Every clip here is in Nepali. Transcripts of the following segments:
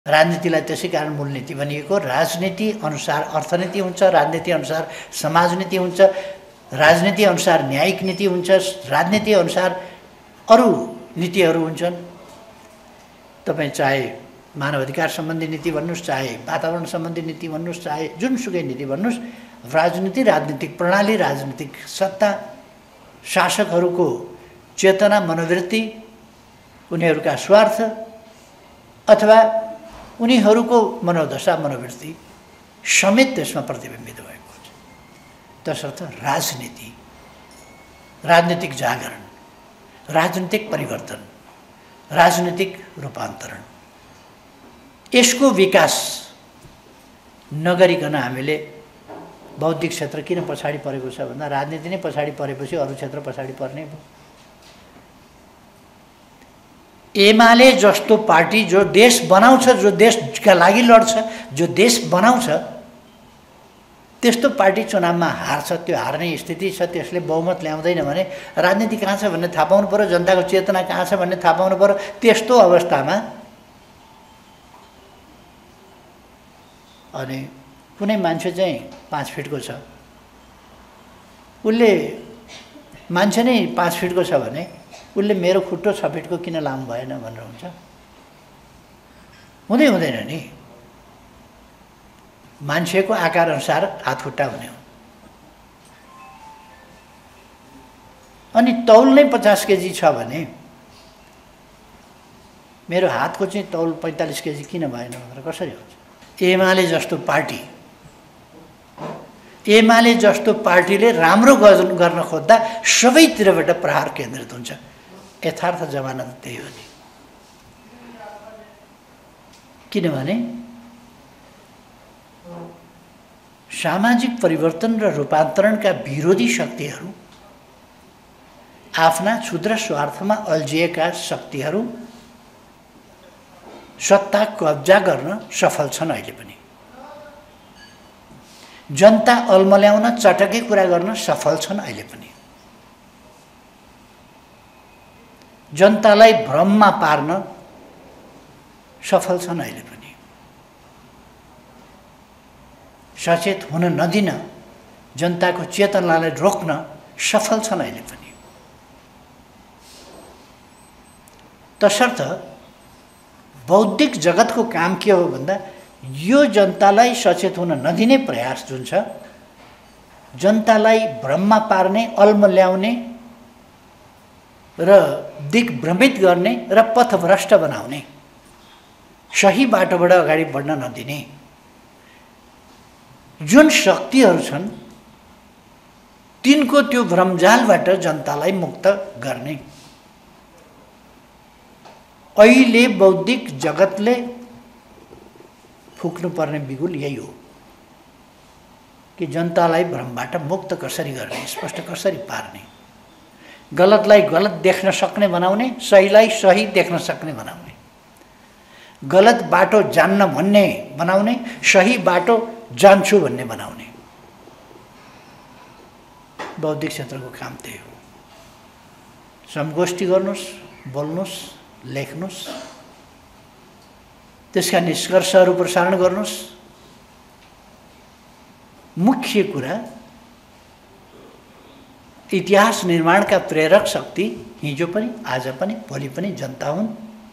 राजनीतिलाई त्यसै कारण मूलनीति भनिएको। राजनीति अनुसार अर्थनीति हुन्छ, राजनीति अनुसार समाजनीति हुन्छ, राजनीति अनुसार न्यायिक नीति हुन्छ, राजनीति अनुसार अरू नीतिहरू हुन्छन्। तपाईँ चाहे मानव अधिकार सम्बन्धी नीति भन्नुहोस्, चाहे वातावरण सम्बन्धी नीति भन्नुहोस्, चाहे जुनसुकै नीति भन्नुहोस्, राजनीति, राजनीतिक प्रणाली, राजनीतिक सत्ता, शासकहरूको चेतना, मनोवृत्ति, उनीहरूका स्वार्थ अथवा उनीहरूको मनोदशा, मनोवृत्ति समेत त्यसमा प्रतिबिम्बित भएको हुन्छ। तसर्थ राजनीति, राजनीतिक जागरण, राजनीतिक परिवर्तन, राजनीतिक रूपान्तरण, यसको विकास नगरिकन हामीले बौद्धिक क्षेत्र किन पछाडि परेको छ भन्दा राजनीति नै पछाडि परेपछि अरू क्षेत्र पछाडि पर्ने भयो। एमाले जस्तो पार्टी जो देश बनाउँछ, जो देशका लागि लड्छ, जो देश बनाउँछ, त्यस्तो पार्टी चुनावमा हार्छ, त्यो हार्ने स्थिति छ, त्यसले बहुमत ल्याउँदैन भने राजनीति कहाँ छ भन्ने थाहा पाउनु पर्यो, जनताको चेतना कहाँ छ भन्ने थाहा पाउनु पर्यो। त्यस्तो अवस्थामा अनि कुनै मान्छे चाहिँ 5 फिटको छ, उसले मान्छे नै 5 फिटको छ भने उसले मेरो खुट्टो 6 फिटको किन लामो भएन भनेर हुन्छ? हुँदैन नि। मान्छेको आकार अनुसार हात खुट्टा हुने हो। अनि तौल नै 50 केजी छ भने मेरो हातको चाहिँ तौल 45 केजी किन भएन भनेर कसरी हुन्छ? एमाले जस्तो पार्टीले राम्रो गर्न खोज्दा सबैतिरबाट प्रहार केन्द्रित हुन्छ। यथार्थ जमाना त त्यही हो नि। किनभने सामाजिक परिवर्तन र रूपान्तरणका विरोधी शक्तिहरू, आफ्ना क्षुद्र स्वार्थमा अल्झिएका शक्तिहरू सत्ता कब्जा गर्न सफल छन्। अहिले पनि जनता अल्मल्याउन, चटकै कुरा गर्न सफल छन्। अहिले पनि जनतालाई भ्रममा पार्न सफल छन्। अहिले पनि सचेत हुन नदिन, जनताको चेतनालाई रोक्न सफल छन्। अहिले पनि तसर्थ बौद्धिक जगतको काम के हो भन्दा यो जनतालाई सचेत हुन नदिने प्रयास जुन छ, जनतालाई भ्रममा पार्ने, अल्मल्याउने र दिग्भ्रमित गर्ने र पथभ्रष्ट बनाउने, सही बाटोबाट अगाडि बढ्न नदिने जुन शक्तिहरू छन्, तिनको त्यो भ्रमजालबाट जनतालाई मुक्त गर्ने अहिले बौद्धिक जगतले फुक्नुपर्ने बिगुल यही हो कि जनतालाई भ्रमबाट मुक्त कसरी गर्ने, स्पष्ट कसरी पार्ने, गलतलाई गलत देख्न सक्ने बनाउने, सहीलाई सही देख्न सक्ने बनाउने, गलत बाटो जान्न भन्ने बनाउने, सही बाटो जान्छु भन्ने बनाउने। बौद्धिक क्षेत्रको काम त्यही हो। समगोष्ठी गर्नुस्, बोल्नुस्, लेख्नुस्, त्यसका निष्कर्षहरू प्रसारण गर्नुस्। मुख्य कुरा इतिहास निर्माणका प्रेरक शक्ति हिजो पनि, आज पनि, भोलि पनि जनता हुन्।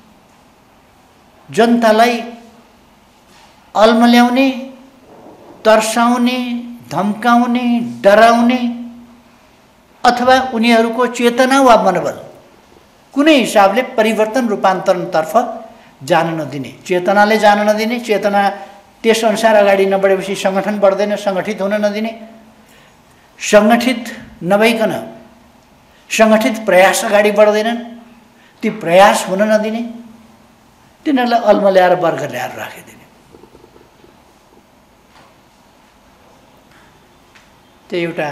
जनतालाई अल्मल्याउने, तर्साउने, धम्काउने, डराउने अथवा उनीहरूको चेतना वा मनोबल कुनै हिसाबले परिवर्तन रूपान्तरणतर्फ जान नदिने, चेतनाले जान नदिने, चेतना त्यसअनुसार अगाडि नबढेपछि सङ्गठन बढ्दैन, सङ्गठित हुन नदिने, सङ्गठित नभइकन सङ्गठित प्रयास अगाडि बढ्दैनन्, ती प्रयास हुन नदिने, तिनीहरूलाई अल्मल्याएर वर्ग ल्याएर राखिदिने। त्यो एउटा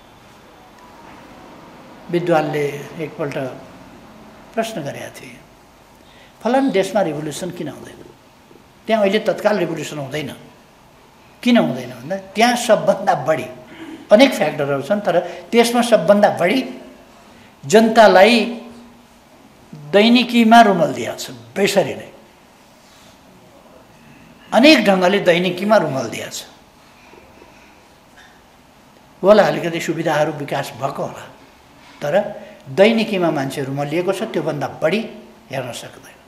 विद्वानले एकपल्ट प्रश्न गरेका थिए, फलानु देशमा रिभोल्युसन किन हुँदैन? त्यहाँ अहिले तत्काल रिभोल्युसन हुँदैन। किन हुँदैन भन्दा त्यहाँ सबभन्दा बढी अनेक फ्याक्टरहरू छन्, तर त्यसमा सबभन्दा बढी जनतालाई दैनिकीमा रुमल दिएको छ, बेसरी नै। अनेक ढङ्गले दैनिकीमा रुमल्दिया छ। होला अलिकति सुविधाहरू विकास भएको होला, तर दैनिकीमा मान्छे रुमलिएको छ, त्योभन्दा बढी हेर्न सक्दैन।